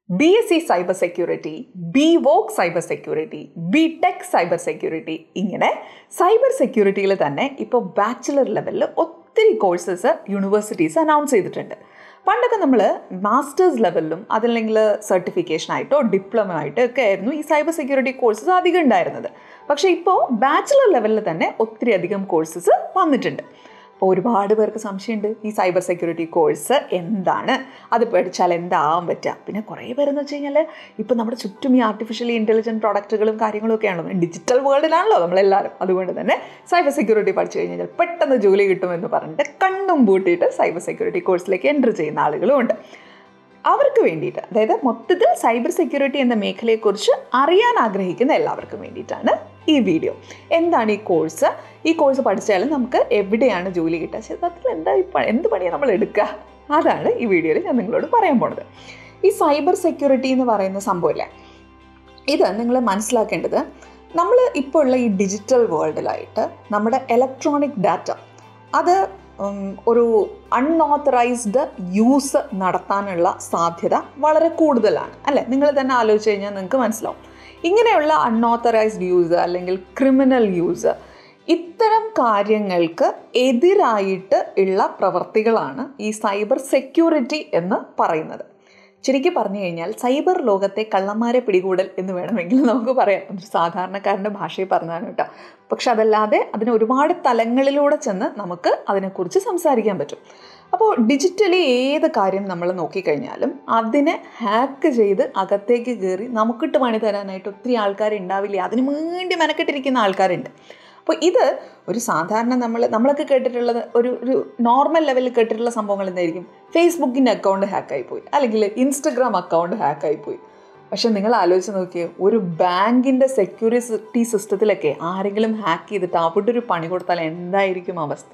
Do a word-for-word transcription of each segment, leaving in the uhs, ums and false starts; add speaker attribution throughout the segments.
Speaker 1: B S C cyber security, B voc cyber security, B tech cyber security, ഇങ്ങനെ cyber സെക്യൂരിറ്റിയിൽ തന്നെ ഇപ്പോൾ bachelor ലെവലിൽ ഒത്തിരി കോഴ്സസ് യൂണിവേഴ്സിറ്റീസ് അനൗൺസ് ചെയ്തിട്ടുണ്ട്. പണ്ടൊക്കെ നമ്മൾ മാസ്റ്റേഴ്സ് ലെവലിലും അതല്ലെങ്കിൽ സർട്ടിഫിക്കേഷനായിട്ടോ ഡിപ്ലോമ ആയിട്ടോ ഒക്കെ ആയിരുന്നു ഈ സൈബർ സെക്യൂരിറ്റി കോഴ്സസ് അധികം ഉണ്ടായിരുന്നത്. പക്ഷേ ഇപ്പോൾ ബാച്ചിലർ ലെവലിൽ തന്നെ ഒത്തിരി അധികം കോഴ്സസ് വന്നിട്ടുണ്ട്. അപ്പോൾ ഒരുപാട് പേർക്ക് സംശയമുണ്ട്, ഈ സൈബർ സെക്യൂരിറ്റി കോഴ്സ് എന്താണ്, അത് പഠിച്ചാൽ എന്താവാൻ പറ്റുക. പിന്നെ കുറേ പേരെന്ന് വെച്ച് കഴിഞ്ഞാൽ ഇപ്പോൾ നമ്മുടെ ചുറ്റും ഈ ആർട്ടിഫിഷ്യലി ഇൻ്റലിജൻറ്റ് പ്രോഡക്റ്റുകളും കാര്യങ്ങളും ഒക്കെ ആണല്ലോ, ഡിജിറ്റൽ വേൾഡിലാണല്ലോ നമ്മളെല്ലാവരും. അതുകൊണ്ട് തന്നെ സൈബർ സെക്യൂരിറ്റി പഠിച്ചു കഴിഞ്ഞാൽ പെട്ടെന്ന് ജോലി കിട്ടുമെന്ന് പറഞ്ഞിട്ട് കണ്ണും പൂട്ടിയിട്ട് സൈബർ സെക്യൂരിറ്റി കോഴ്സിലേക്ക് എൻ്റർ ചെയ്യുന്ന ആളുകളും ഉണ്ട്. അവർക്ക് വേണ്ടിയിട്ട്, അതായത് മൊത്തത്തിൽ സൈബർ സെക്യൂരിറ്റി എന്ന മേഖലയെക്കുറിച്ച് അറിയാൻ ആഗ്രഹിക്കുന്ന എല്ലാവർക്കും വേണ്ടിയിട്ടാണ് ഈ വീഡിയോ. എന്താണ് ഈ കോഴ്സ്, ഈ കോഴ്സ് പഠിച്ചാലും നമുക്ക് എവിടെയാണ് ജോലി കിട്ടുക, ശരിക്കും എന്താ ഈ എന്ത് പണിയാണ് നമ്മൾ എടുക്കുക, അതാണ് ഈ വീഡിയോയിൽ ഞാൻ നിങ്ങളോട് പറയാൻ പോണത്. ഈ സൈബർ സെക്യൂരിറ്റി എന്ന് പറയുന്ന സംഭവമില്ലേ, ഇത് നിങ്ങൾ മനസ്സിലാക്കേണ്ടത്, നമ്മൾ ഇപ്പോൾ ഉള്ള ഈ ഡിജിറ്റൽ വേൾഡിലായിട്ട് നമ്മുടെ ഇലക്ട്രോണിക് ഡാറ്റ അത് ഒരു അൺഓത്തറൈസ്ഡ് യൂസ് നടത്താനുള്ള സാധ്യത വളരെ കൂടുതലാണ് അല്ലേ. നിങ്ങൾ തന്നെ ആലോചിച്ച് കഴിഞ്ഞാൽ നിങ്ങൾക്ക് മനസ്സിലാവും. ഇങ്ങനെയുള്ള അൺഓത്തറൈസ്ഡ് യൂസ് അല്ലെങ്കിൽ ക്രിമിനൽ യൂസ്, ഇത്തരം കാര്യങ്ങൾക്ക് എതിരായിട്ട് ഉള്ള പ്രവർത്തികളാണ് ഈ സൈബർ സെക്യൂരിറ്റി എന്ന് പറയുന്നത്. ശരിക്കും പറഞ്ഞു കഴിഞ്ഞാൽ സൈബർ ലോകത്തെ കള്ളന്മാരെ പിടികൂടൽ എന്ന് വേണമെങ്കിൽ നമുക്ക് പറയാം. ഒരു സാധാരണക്കാരൻ്റെ ഭാഷയിൽ പറഞ്ഞതാണ് കേട്ടോ. പക്ഷെ അതല്ലാതെ അതിന് ഒരുപാട് തലങ്ങളിലൂടെ ചെന്ന് നമുക്ക് അതിനെക്കുറിച്ച് സംസാരിക്കാൻ പറ്റും. അപ്പോൾ ഡിജിറ്റലി ഏത് കാര്യം നമ്മൾ നോക്കിക്കഴിഞ്ഞാലും അതിനെ ഹാക്ക് ചെയ്ത് അകത്തേക്ക് കയറി നമുക്കിട്ട് പണി തരാനായിട്ട് ഒത്തിരി ആൾക്കാരുണ്ടാവില്ലേ, അതിന് വേണ്ടി മെനക്കെട്ടിരിക്കുന്ന ആൾക്കാരുണ്ട്. അപ്പോൾ ഇത് ഒരു സാധാരണ നമ്മൾ നമ്മളൊക്കെ കേട്ടിട്ടുള്ളത് ഒരു ഒരു നോർമൽ ലെവലിൽ കേട്ടിട്ടുള്ള സംഭവങ്ങൾ എന്തായിരിക്കും, ഫേസ്ബുക്കിൻ്റെ അക്കൗണ്ട് ഹാക്കായിപ്പോയി അല്ലെങ്കിൽ ഇൻസ്റ്റഗ്രാം അക്കൗണ്ട് ഹാക്കായിപ്പോയി. പക്ഷെ നിങ്ങൾ ആലോചിച്ച് നോക്കിയേ, ഒരു ബാങ്കിൻ്റെ സെക്യൂരിറ്റി സിസ്റ്റത്തിലൊക്കെ ആരെങ്കിലും ഹാക്ക് ചെയ്തിട്ട് അവിടെ ഒരു പണി കൊടുത്താൽ എന്തായിരിക്കും അവസ്ഥ?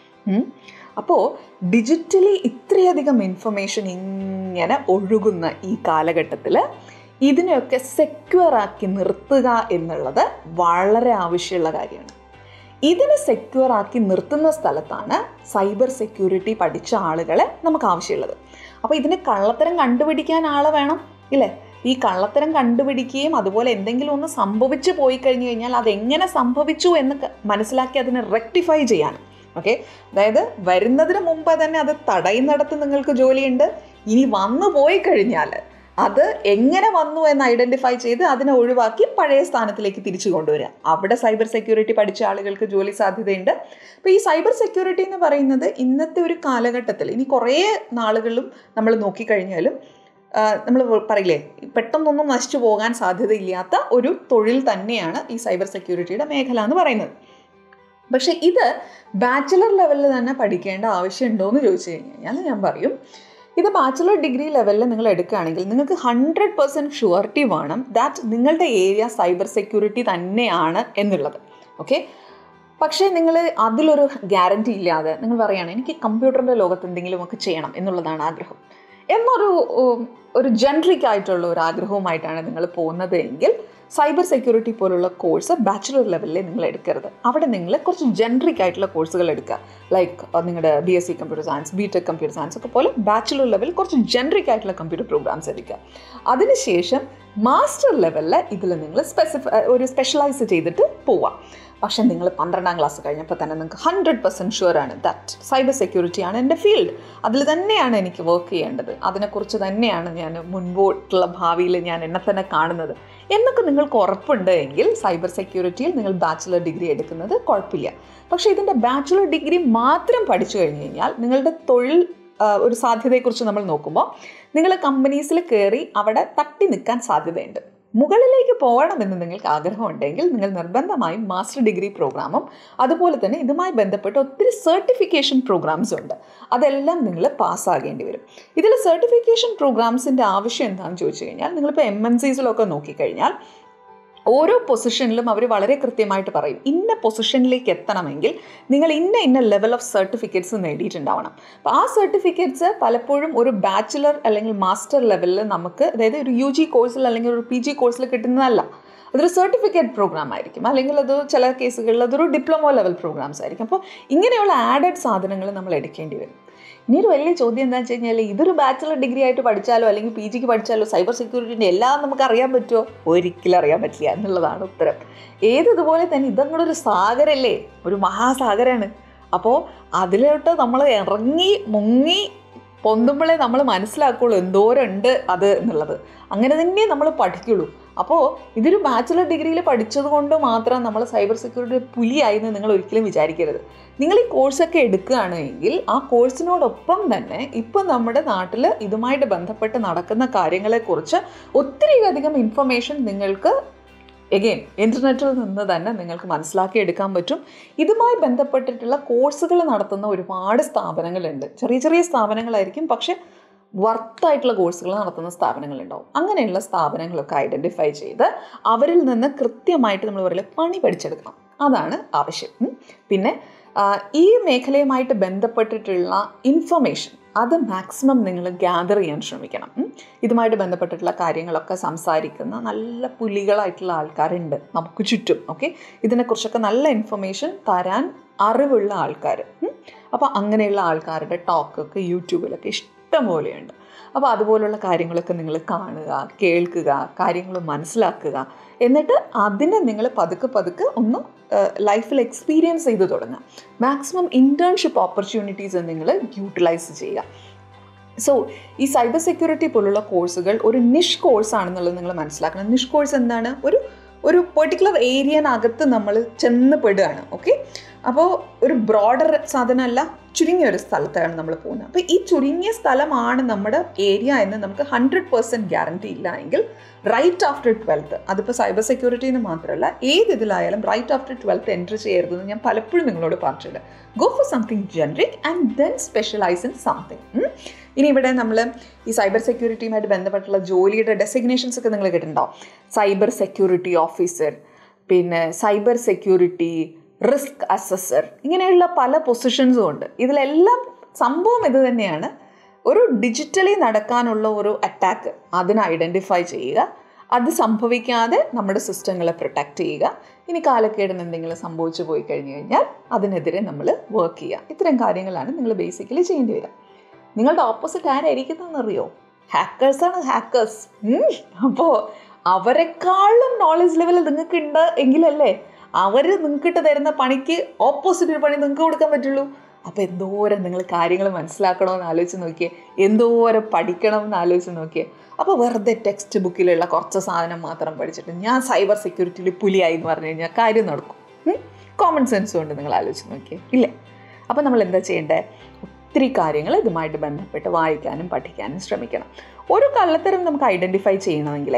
Speaker 1: അപ്പോൾ ഡിജിറ്റലി ഇത്രയധികം ഇൻഫർമേഷൻ ഇങ്ങനെ ഒഴുകുന്ന ഈ കാലഘട്ടത്തിൽ ഇതിനെയൊക്കെ സെക്യൂർ ആക്കി നിർത്തുക എന്നുള്ളത് വളരെ ആവശ്യമുള്ള കാര്യമാണ്. ഇതിനെ സെക്യൂർ ആക്കി നിർത്തുന്ന സ്ഥലത്താണ് സൈബർ സെക്യൂരിറ്റി പഠിച്ച ആളുകളെ നമുക്ക് ആവശ്യമുള്ളത്. അപ്പോൾ ഇതിന് കള്ളത്തരം കണ്ടുപിടിക്കാൻ ആൾ വേണം ഇല്ലേ. ഈ കള്ളത്തരം കണ്ടുപിടിക്കുകയും അതുപോലെ എന്തെങ്കിലും ഒന്ന് സംഭവിച്ചു പോയി കഴിഞ്ഞു കഴിഞ്ഞാൽ അതെങ്ങനെ സംഭവിച്ചു എന്ന് മനസ്സിലാക്കി അതിനെ റെക്ടിഫൈ ചെയ്യാൻ. ഓക്കെ, അതായത് വരുന്നതിന് മുമ്പ് തന്നെ അത് തടയുന്നിടത്ത് നിങ്ങൾക്ക് ജോലിയുണ്ട്. ഇനി വന്നു പോയി കഴിഞ്ഞാൽ അത് എങ്ങനെ വന്നു എന്ന് ഐഡൻറ്റിഫൈ ചെയ്ത് അതിനെ ഒഴിവാക്കി പഴയ സ്ഥാനത്തിലേക്ക് തിരിച്ചു കൊണ്ടുവരിക. അവിടെ സൈബർ സെക്യൂരിറ്റി പഠിച്ച ആളുകൾക്ക് ജോലി സാധ്യതയുണ്ട്. അപ്പോൾ ഈ സൈബർ സെക്യൂരിറ്റി എന്ന് പറയുന്നത് ഇന്നത്തെ ഒരു കാലഘട്ടത്തിൽ ഇനി കുറേ നാളുകളിലും നമ്മൾ നോക്കിക്കഴിഞ്ഞാലും നമ്മൾ പറയില്ലേ, പെട്ടെന്നൊന്നും നശിച്ചു പോകാൻ സാധ്യതയില്ലാത്ത ഒരു തൊഴിൽ തന്നെയാണ് ഈ സൈബർ സെക്യൂരിറ്റിയുടെ മേഖല എന്ന് പറയുന്നത്. പക്ഷേ ഇത് ബാച്ചിലർ ലെവലിൽ തന്നെ പഠിക്കേണ്ട ആവശ്യമുണ്ടോ എന്ന് ചോദിച്ചു കഴിഞ്ഞാൽ ഞാൻ പറയും, ഇത് ബാച്ചിലർ ഡിഗ്രി ലെവലിൽ നിങ്ങൾ എടുക്കുകയാണെങ്കിൽ നിങ്ങൾക്ക് ഹൺഡ്രഡ് പെർസെൻറ്റ് ഷുവർട്ടി വേണം ദാറ്റ് നിങ്ങളുടെ ഏരിയ സൈബർ സെക്യൂരിറ്റി തന്നെയാണ് എന്നുള്ളത്. ഓക്കെ, പക്ഷേ നിങ്ങൾ അതിലൊരു ഗ്യാരണ്ടി ഇല്ലാതെ നിങ്ങൾ പറയുകയാണ് എനിക്ക് കമ്പ്യൂട്ടറിൻ്റെ ലോകത്ത് എന്തെങ്കിലുമൊക്കെ ചെയ്യണം എന്നുള്ളതാണ് ആഗ്രഹം എന്നൊരു ഒരു ജനറിക് ആയിട്ടുള്ള ഒരു ആഗ്രഹവുമായിട്ടാണ് നിങ്ങൾ പോകുന്നത് എങ്കിൽ സൈബർ സെക്യൂരിറ്റി പോലുള്ള കോഴ്സ് ബാച്ചിലർ ലെവലിൽ നിങ്ങൾ എടുക്കരുത്. അവിടെ നിങ്ങൾ കുറച്ച് ജനറിക് ആയിട്ടുള്ള കോഴ്സുകൾ എടുക്കുക. ലൈക്ക് നിങ്ങളുടെ B S C computer science, B tech computer science ഒക്കെ പോലെ ബാച്ചിലർ ലെവലിൽ കുറച്ച് ജനറിക് ആയിട്ടുള്ള കമ്പ്യൂട്ടർ പ്രോഗ്രാംസ് എടുക്കുക. അതിനുശേഷം മാസ്റ്റർ ലെവലിൽ ഇതിൽ നിങ്ങൾ സ്പെസിഫൈ ഒരു സ്പെഷ്യലൈസ് ചെയ്തിട്ട് പോവാം. പക്ഷേ നിങ്ങൾ പന്ത്രണ്ടാം ക്ലാസ് കഴിഞ്ഞപ്പോൾ തന്നെ നിങ്ങൾക്ക് ഹൺഡ്രഡ് പെർസെൻറ്റ് ഷുവറാണ് ദാറ്റ് സൈബർ സെക്യൂരിറ്റിയാണ് എൻ്റെ ഫീൽഡ്, അതിൽ തന്നെയാണ് എനിക്ക് വർക്ക് ചെയ്യേണ്ടത്, അതിനെക്കുറിച്ച് തന്നെയാണ് ഞാൻ മുൻപോട്ടുള്ള ഭാവിയിൽ ഞാൻ എന്നെ തന്നെ കാണുന്നത് എന്നൊക്കെ നിങ്ങൾക്ക് ഉറപ്പുണ്ട് എങ്കിൽ സൈബർ സെക്യൂരിറ്റിയിൽ നിങ്ങൾ ബാച്ചിലർ ഡിഗ്രി എടുക്കുന്നത് കുഴപ്പമില്ല. പക്ഷേ ഇതിൻ്റെ ബാച്ചിലർ ഡിഗ്രി മാത്രം പഠിച്ചു കഴിഞ്ഞ് കഴിഞ്ഞാൽ നിങ്ങളുടെ തൊഴിൽ ഒരു സാധ്യതയെക്കുറിച്ച് നമ്മൾ നോക്കുമ്പോൾ നിങ്ങൾ കമ്പനീസിൽ കയറി അവിടെ തട്ടി നിൽക്കാൻ സാധ്യതയുണ്ട്. മുകളിലേക്ക് പോകണമെന്ന് നിങ്ങൾക്ക് ആഗ്രഹമുണ്ടെങ്കിൽ നിങ്ങൾ നിർബന്ധമായും മാസ്റ്റർ ഡിഗ്രി പ്രോഗ്രാമും അതുപോലെ തന്നെ ഇതുമായി ബന്ധപ്പെട്ട് ഒത്തിരി സർട്ടിഫിക്കേഷൻ പ്രോഗ്രാംസും ഉണ്ട്. അതെല്ലാം നിങ്ങൾ പാസ്സാകേണ്ടി വരും. ഇതിൽ സർട്ടിഫിക്കേഷൻ പ്രോഗ്രാംസിൻ്റെ ആവശ്യം എന്താണെന്ന് ചോദിച്ചു കഴിഞ്ഞാൽ നിങ്ങളിപ്പോൾ എം എൻ സീസിലൊക്കെ നോക്കിക്കഴിഞ്ഞാൽ ഓരോ പൊസിഷനിലും അവർ വളരെ കൃത്യമായിട്ട് പറയും ഇന്ന പൊസിഷനിലേക്ക് എത്തണമെങ്കിൽ നിങ്ങൾ ഇന്ന ഇന്ന ലെവൽ ഓഫ് സർട്ടിഫിക്കറ്റ്സ് നേടിയിട്ടുണ്ടാവണം. അപ്പോൾ ആ സർട്ടിഫിക്കറ്റ്സ് പലപ്പോഴും ഒരു ബാച്ചിലർ അല്ലെങ്കിൽ മാസ്റ്റർ ലെവലിൽ നമുക്ക്, അതായത് ഒരു യു ജി കോഴ്സിൽ അല്ലെങ്കിൽ ഒരു പി ജി കോഴ്സിൽ കിട്ടുന്നതല്ല. അതൊരു സർട്ടിഫിക്കറ്റ് പ്രോഗ്രാം ആയിരിക്കും, അല്ലെങ്കിൽ അത് ചില കേസുകളിൽ അതൊരു ഡിപ്ലോമ ലെവൽ പ്രോഗ്രാംസ് ആയിരിക്കും. അപ്പോൾ ഇങ്ങനെയുള്ള ആഡഡ് സാധനങ്ങൾ നമ്മൾ എടുക്കേണ്ടി വരും. ഇനി ഒരു വലിയ ചോദ്യം എന്താണെന്ന് വെച്ച് കഴിഞ്ഞാൽ, ഇതൊരു ബാച്ചിലർ ഡിഗ്രി ആയിട്ട് പഠിച്ചാലോ അല്ലെങ്കിൽ പി ജിക്ക് പഠിച്ചാലോ സൈബർ സെക്യൂരിറ്റിൻ്റെ എല്ലാം നമുക്ക് അറിയാൻ പറ്റുമോ? ഒരിക്കലും അറിയാൻ പറ്റില്ല എന്നുള്ളതാണ് ഉത്തരം. ഏതുപോലെ തന്നെ ഇതങ്ങോട്ട് ഒരു സാഗരല്ലേ, ഒരു മഹാസാഗരമാണ്. അപ്പോൾ അതിലോട്ട് നമ്മൾ ഇറങ്ങി മുങ്ങി പൊന്തുമ്പോഴേ നമ്മൾ മനസ്സിലാക്കുള്ളൂ എന്തോരമുണ്ട് അത് എന്നുള്ളത്. അങ്ങനെ തന്നെ നമ്മൾ പഠിക്കുള്ളൂ. അപ്പോൾ ഇതൊരു ബാച്ചിലർ ഡിഗ്രിയിൽ പഠിച്ചത് കൊണ്ട് മാത്രം നമ്മൾ സൈബർ സെക്യൂരിറ്റി പുലിയായി എന്ന് നിങ്ങൾ ഒരിക്കലും വിചാരിക്കരുത്. നിങ്ങൾ ഈ കോഴ്സൊക്കെ എടുക്കുകയാണെങ്കിൽ ആ കോഴ്സിനോടൊപ്പം തന്നെ ഇപ്പം നമ്മുടെ നാട്ടിൽ ഇതുമായിട്ട് ബന്ധപ്പെട്ട് നടക്കുന്ന കാര്യങ്ങളെക്കുറിച്ച് ഒത്തിരി അധികം ഇൻഫർമേഷൻ നിങ്ങൾക്ക് എഗെയിൻ ഇൻ്റർനെറ്റിൽ നിന്ന് തന്നെ നിങ്ങൾക്ക് മനസ്സിലാക്കി എടുക്കാൻ പറ്റും. ഇതുമായി ബന്ധപ്പെട്ടിട്ടുള്ള കോഴ്സുകൾ നടത്തുന്ന ഒരുപാട് സ്ഥാപനങ്ങളുണ്ട്. ചെറിയ ചെറിയ സ്ഥാപനങ്ങളായിരിക്കും, പക്ഷേ വർത്തായിട്ടുള്ള കോഴ്സുകൾ നടത്തുന്ന സ്ഥാപനങ്ങളുണ്ടാവും. അങ്ങനെയുള്ള സ്ഥാപനങ്ങളൊക്കെ ഐഡൻറ്റിഫൈ ചെയ്ത് അവരിൽ നിന്ന് കൃത്യമായിട്ട് നമ്മൾ പറയില്ല പണി പഠിച്ചെടുക്കണം. അതാണ് ആവശ്യം. പിന്നെ ഈ മേഖലയുമായിട്ട് ബന്ധപ്പെട്ടിട്ടുള്ള ഇൻഫർമേഷൻ അത് മാക്സിമം നിങ്ങൾ ഗ്യാദർ ചെയ്യാൻ ശ്രമിക്കണം. ഇതുമായിട്ട് ബന്ധപ്പെട്ടിട്ടുള്ള കാര്യങ്ങളൊക്കെ സംസാരിക്കുന്ന നല്ല പുലികളായിട്ടുള്ള ആൾക്കാരുണ്ട് നമുക്ക് ചുറ്റും. ഓക്കെ, ഇതിനെക്കുറിച്ചൊക്കെ നല്ല ഇൻഫർമേഷൻ തരാൻ അറിവുള്ള ആൾക്കാർ. അപ്പോൾ അങ്ങനെയുള്ള ആൾക്കാരുടെ ടോക്കൊക്കെ യൂട്യൂബിലൊക്കെ ഇഷ്ടം പോലെയുണ്ട്. അപ്പോൾ അതുപോലുള്ള കാര്യങ്ങളൊക്കെ നിങ്ങൾ കാണുക, കേൾക്കുക, കാര്യങ്ങൾ മനസ്സിലാക്കുക. എന്നിട്ട് അതിനെ നിങ്ങൾ പതുക്കെ പതുക്കെ ഒന്ന് ലൈഫിൽ എക്സ്പീരിയൻസ് ചെയ്ത് തുടങ്ങുക. മാക്സിമം ഇൻറ്റേൺഷിപ്പ് ഓപ്പർച്യൂണിറ്റീസ് നിങ്ങൾ യൂട്ടിലൈസ് ചെയ്യുക. സോ ഈ സൈബർ സെക്യൂരിറ്റി പോലുള്ള കോഴ്സുകൾ ഒരു നിഷ് കോഴ്സാണെന്നുള്ളത് നിങ്ങൾ മനസ്സിലാക്കണം. നിഷ് കോഴ്സ് എന്താണ്? ഒരു ഒരു പെർട്ടിക്കുലർ ഏരിയനകത്ത് നമ്മൾ ചെന്ന് പെടുകയാണ്. ഓക്കെ, അപ്പോൾ ഒരു ബ്രോഡർ സാധനമല്ല, ചുരുങ്ങിയ ഒരു സ്ഥലത്താണ് നമ്മൾ പോകുന്നത്. അപ്പോൾ ഈ ചുരുങ്ങിയ സ്ഥലമാണ് നമ്മുടെ ഏരിയ എന്ന് നമുക്ക് ഹൺഡ്രഡ് പെർസെൻറ്റ് ഗ്യാരണ്ടി ഇല്ല എങ്കിൽ റൈറ്റ് ആഫ്റ്റർ ട്വൽത്ത്, അതിപ്പോൾ സൈബർ സെക്യൂരിറ്റിന്ന് മാത്രമല്ല ഏത് ഇതിലായാലും റൈറ്റ് ആഫ്റ്റർ ട്വൽത്ത് എൻട്രി ചെയ്യരുതെന്ന് ഞാൻ പലപ്പോഴും നിങ്ങളോട് പറഞ്ഞിട്ടുണ്ട്. Go for something generic and then specialise in something. ഇനി ഇവിടെ നമ്മൾ ഈ സൈബർ സെക്യൂരിറ്റിയുമായിട്ട് ബന്ധപ്പെട്ടുള്ള ജോലിയുടെ ഡെസിഗ്നേഷൻസ് ഒക്കെ നിങ്ങൾ കേട്ടിട്ടുണ്ടാവും. സൈബർ സെക്യൂരിറ്റി ഓഫീസർ, പിന്നെ സൈബർ സെക്യൂരിറ്റി റിസ്ക് അസസർ, ഇങ്ങനെയുള്ള പല പൊസിഷൻസും ഉണ്ട്. ഇതിലെല്ലാം സംഭവം ഇത് തന്നെയാണ്. ഒരു ഡിജിറ്റലി നടക്കാനുള്ള ഒരു അറ്റാക്ക് അതിനെ ഐഡൻറ്റിഫൈ ചെയ്യുക, അത് സംഭവിക്കാതെ നമ്മുടെ സിസ്റ്റങ്ങളെ പ്രൊട്ടക്റ്റ് ചെയ്യുക. ഇനി കാലക്കേടിന് എന്തെങ്കിലും സംഭവിച്ചു പോയി കഴിഞ്ഞു കഴിഞ്ഞാൽ അതിനെതിരെ നമ്മൾ വർക്ക് ചെയ്യുക. ഇത്തരം കാര്യങ്ങളാണ് നിങ്ങൾ ബേസിക്കലി ചെയ്യേണ്ടി വരിക. നിങ്ങളുടെ ഓപ്പോസിറ്റ് ആരായിരിക്കുന്നതെന്നറിയോ? ഹാക്കേഴ്സാണ്, ഹാക്കേഴ്സ്. അപ്പോൾ അവരെക്കാളും നോളജ് ലെവൽ നിങ്ങൾക്കുണ്ട് എങ്കിലല്ലേ അവർ നിങ്ങൾക്കിട്ട് തരുന്ന പണിക്ക് ഓപ്പോസിറ്റ് ഒരു പണി നിങ്ങൾക്ക് കൊടുക്കാൻ പറ്റുള്ളൂ. അപ്പോൾ എന്തോരം നിങ്ങൾ കാര്യങ്ങൾ മനസ്സിലാക്കണമെന്ന് ആലോചിച്ച് നോക്കിയേ, എന്തോരം പഠിക്കണമെന്ന് ആലോചിച്ച് നോക്കിയേ. അപ്പോൾ വെറുതെ ടെക്സ്റ്റ് ബുക്കിലുള്ള കുറച്ച് സാധനം മാത്രം പഠിച്ചിട്ട് ഞാൻ സൈബർ സെക്യൂരിറ്റിയിൽ പുലിയായി എന്ന് പറഞ്ഞു കഴിഞ്ഞാൽ കാര്യം നടക്കും? കോമൺ സെൻസ് കൊണ്ട് നിങ്ങൾ ആലോചിച്ച് നോക്കിയേ, ഇല്ലേ? അപ്പോൾ നമ്മൾ എന്താ ചെയ്യേണ്ടത്? ഒത്തിരി കാര്യങ്ങൾ ഇതുമായിട്ട് ബന്ധപ്പെട്ട് വായിക്കാനും പഠിക്കാനും ശ്രമിക്കണം. ഒരു കള്ളത്തരം നമുക്ക് ഐഡൻറ്റിഫൈ ചെയ്യണമെങ്കിലേ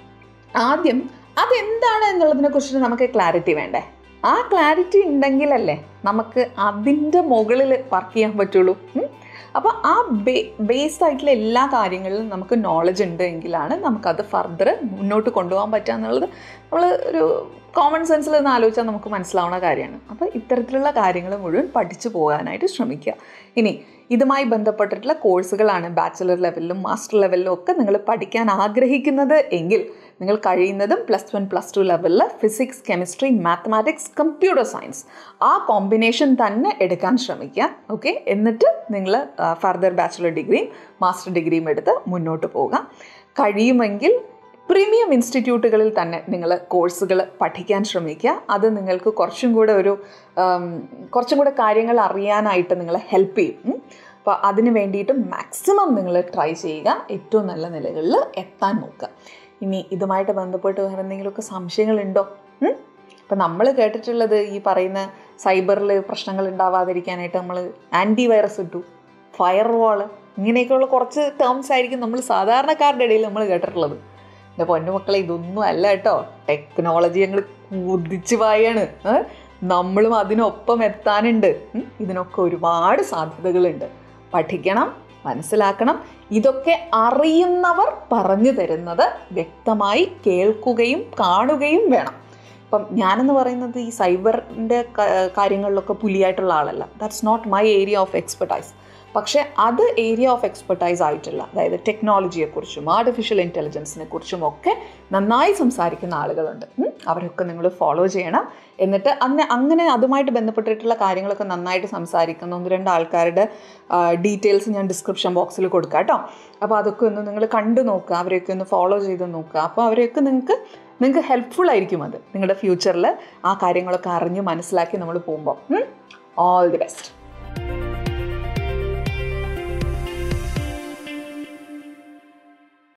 Speaker 1: ആദ്യം അതെന്താണ് എന്നുള്ളതിനെ കുറിച്ചിട്ട് നമുക്ക് ക്ലാരിറ്റി വേണ്ടേ? ആ ക്ലാരിറ്റി ഉണ്ടെങ്കിലല്ലേ നമുക്ക് അതിൻ്റെ മുകളിൽ വർക്ക് ചെയ്യാൻ പറ്റുള്ളൂ. അപ്പോൾ ആ ബേ ബേസ്ഡ് ആയിട്ടുള്ള എല്ലാ കാര്യങ്ങളിലും നമുക്ക് നോളജ് ഉണ്ട് എങ്കിലാണ് നമുക്കത് ഫർദർ മുന്നോട്ട് കൊണ്ടുപോകാൻ പറ്റുക എന്നുള്ളത് നമ്മൾ ഒരു കോമൺ സെൻസിൽ നിന്ന് ആലോചിച്ചാൽ നമുക്ക് മനസ്സിലാവുന്ന കാര്യമാണ്. അപ്പോൾ ഇത്തരത്തിലുള്ള കാര്യങ്ങൾ മുഴുവൻ പഠിച്ചു പോകാനായിട്ട് ശ്രമിക്കുക. ഇനി ഇതുമായി ബന്ധപ്പെട്ടിട്ടുള്ള കോഴ്സുകളാണ് ബാച്ചിലർ ലെവലിലും മാസ്റ്റർ ലെവലിലും ഒക്കെ നിങ്ങൾ പഠിക്കാൻ ആഗ്രഹിക്കുന്നത് എങ്കിൽ നിങ്ങൾ കഴിയുന്നതും പ്ലസ് വൺ പ്ലസ് ടു ലെവലിൽ physics, chemistry, mathematics, computer science ആ കോമ്പിനേഷൻ തന്നെ എടുക്കാൻ ശ്രമിക്കുക. ഓക്കെ, എന്നിട്ട് നിങ്ങൾ ഫർദർ ബാച്ചിലർ ഡിഗ്രിയും മാസ്റ്റർ ഡിഗ്രിയും എടുത്ത് മുന്നോട്ട് പോകാം. കഴിയുമെങ്കിൽ പ്രീമിയം ഇൻസ്റ്റിറ്റ്യൂട്ടുകളിൽ തന്നെ നിങ്ങൾ കോഴ്സുകൾ പഠിക്കാൻ ശ്രമിക്കുക. അത് നിങ്ങൾക്ക് കുറച്ചും കൂടെ ഒരു കുറച്ചും കൂടെ കാര്യങ്ങൾ അറിയാനായിട്ട് നിങ്ങളെ ഹെൽപ്പ് ചെയ്യും. അപ്പോൾ അതിന് വേണ്ടിയിട്ട് മാക്സിമം നിങ്ങൾ ട്രൈ ചെയ്യുക, ഏറ്റവും നല്ല നിലകളിൽ എത്താൻ നോക്കുക. ഇനി ഇതുമായിട്ട് ബന്ധപ്പെട്ട് വേറെ എന്തെങ്കിലുമൊക്കെ സംശയങ്ങളുണ്ടോ? ഇപ്പം നമ്മൾ കേട്ടിട്ടുള്ളത് ഈ പറയുന്ന സൈബറിൽ പ്രശ്നങ്ങൾ ഉണ്ടാവാതിരിക്കാനായിട്ട് നമ്മൾ ആൻറ്റി വൈറസ് ഇട്ടു, ഫയർ വാള്, ഇങ്ങനെയൊക്കെയുള്ള കുറച്ച് ടേംസ് ആയിരിക്കും നമ്മൾ സാധാരണക്കാരുടെ ഇടയിൽ നമ്മൾ കേട്ടിട്ടുള്ളത്. എൻ്റെ പൊന്നുമക്കളെ, ഇതൊന്നും അല്ല കേട്ടോ. ടെക്നോളജി ഞങ്ങൾ കുതിച്ച് പായാണ്, നമ്മളും അതിനൊപ്പം എത്താനുണ്ട്. ഇതിനൊക്കെ ഒരുപാട് സാധ്യതകളുണ്ട്. പഠിക്കണം, മനസ്സിലാക്കണം. ഇതൊക്കെ അറിയുന്നവർ പറഞ്ഞു തരുന്നത് വ്യക്തമായി കേൾക്കുകയും കാണുകയും വേണം. ഇപ്പം ഞാനെന്ന് പറയുന്നത് ഈ സൈബറിൻ്റെ കാര്യങ്ങളിലൊക്കെ പുലിയായിട്ടുള്ള ആളല്ല. That's not my area of expertise. പക്ഷേ അത് ഏരിയ ഓഫ് എക്സ്പെർട്ടൈസ് ആയിട്ടുള്ള, അതായത് ടെക്നോളജിയെക്കുറിച്ചും ആർട്ടിഫിഷ്യൽ ഇൻ്റലിജൻസിനെ കുറിച്ചും ഒക്കെ നന്നായി സംസാരിക്കുന്ന ആളുകളുണ്ട്. അവരൊക്കെ നിങ്ങൾ ഫോളോ ചെയ്യണം. എന്നിട്ട് അന്ന് അങ്ങനെ അതുമായിട്ട് ബന്ധപ്പെട്ടിട്ടുള്ള കാര്യങ്ങളൊക്കെ നന്നായിട്ട് സംസാരിക്കുന്ന ഒന്ന് രണ്ട് ആൾക്കാരുടെ ഡീറ്റെയിൽസ് ഞാൻ ഡിസ്ക്രിപ്ഷൻ ബോക്സിൽ കൊടുക്കാം കേട്ടോ. അപ്പോൾ അതൊക്കെ ഒന്ന് നിങ്ങൾ കണ്ടു നോക്കുക, അവരെയൊക്കെ ഒന്ന് ഫോളോ ചെയ്ത് നോക്കുക. അപ്പോൾ അവരെയൊക്കെ നിങ്ങൾക്ക് നിങ്ങൾക്ക് ഹെൽപ്ഫുൾ ആയിരിക്കും അത് നിങ്ങളുടെ ഫ്യൂച്ചറിൽ ആ കാര്യങ്ങളൊക്കെ അറിഞ്ഞ് മനസ്സിലാക്കി നമ്മൾ പോകുമ്പോൾ. All the best.